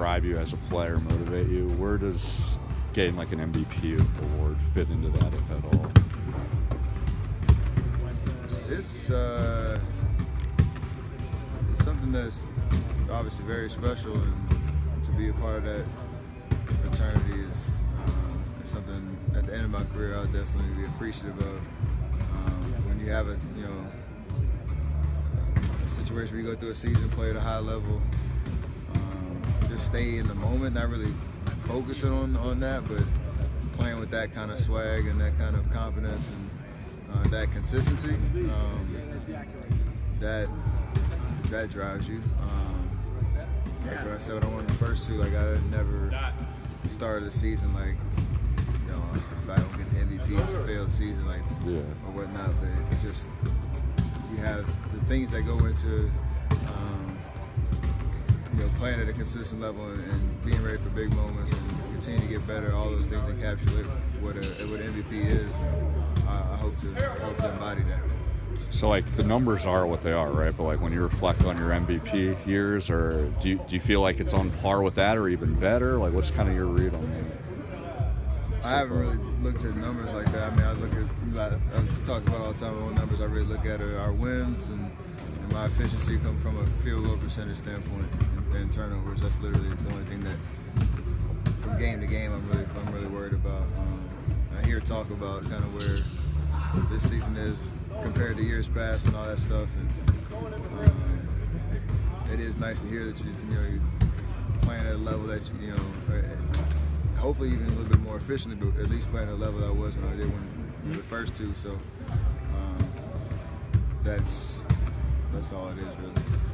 drive you as a player, motivate you? Where does getting like an MVP award fit into that, if at all? It's something that's obviously very special, and to be a part of that fraternity is something at the end of my career I'll definitely be appreciative of. When you have a situation where you go through a season, play at a high level, just stay in the moment, not really focusing on that, but playing with that kind of swag and that kind of confidence and that consistency, that drives you. Like when I said when I won the first two, like I never started the season like, you know, if I don't get the MVP, it's a failed season, like, or whatnot. But it just, you have the things that go into you know, playing at a consistent level and being ready for big moments and continue to get better. All those things encapsulate what an MVP is. I hope to embody that. So like the numbers are what they are, right? But like when you reflect on your MVP years, or do you feel like it's on par with that or even better? Like what's kind of your read on that? I haven't really looked at numbers like that. I mean, I talk about all the time. What numbers I really look at are our wins and my efficiency come from a field goal percentage standpoint and turnovers. That's literally the only thing that, from game to game, I'm really worried about. I hear talk about kind of where this season is compared to years past and all that stuff, and it is nice to hear that you're playing at a level that you know, hopefully even a little bit more efficiently, but at least playing at a level that I was when I did win the first two. So that's all it is, really.